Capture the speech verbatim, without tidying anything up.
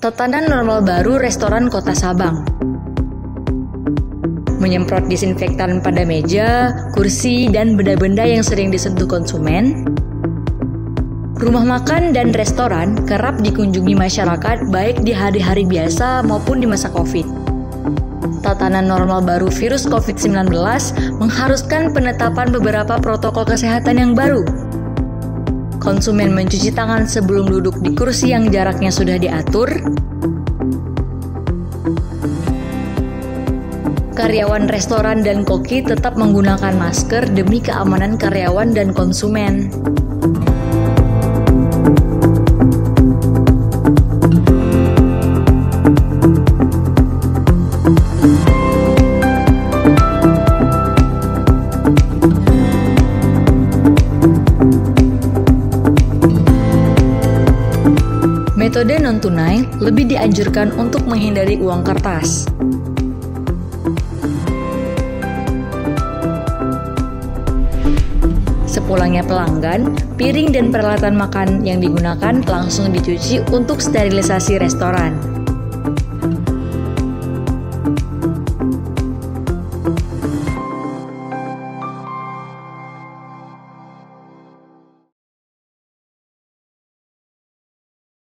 Tatanan normal baru restoran Kota Sabang. Menyemprot disinfektan pada meja, kursi, dan benda-benda yang sering disentuh konsumen. Rumah makan dan restoran kerap dikunjungi masyarakat baik di hari-hari biasa maupun di masa Covid. Tatanan normal baru virus covid sembilan belas mengharuskan penetapan beberapa protokol kesehatan yang baru. Konsumen mencuci tangan sebelum duduk di kursi yang jaraknya sudah diatur. Karyawan restoran dan koki tetap menggunakan masker demi keamanan karyawan dan konsumen. Metode non-tunai lebih dianjurkan untuk menghindari uang kertas. Sepulangnya pelanggan, piring dan peralatan makan yang digunakan langsung dicuci untuk sterilisasi restoran.